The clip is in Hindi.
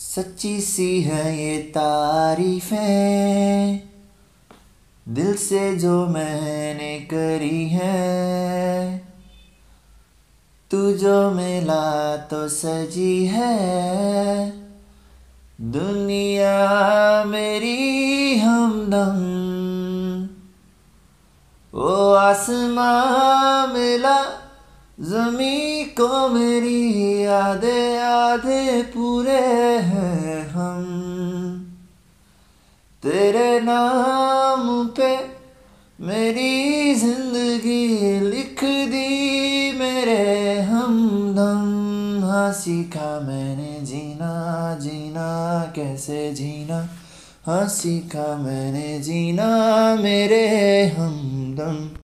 सच्ची सी है ये तारीफें दिल से जो मैंने करी है। तू जो मिला तो सजी है दुनिया मेरी हमदम। ओ आसमां मिला ज़मीं को मेरी आधे आधे पूरे हैं हम। तेरे नाम पे मेरी जिंदगी लिख दी मेरे हमदम। हाँ सीखा मैंने जीना जीना कैसे जीना। हाँ सीखा मैंने जीना मेरे हमदम।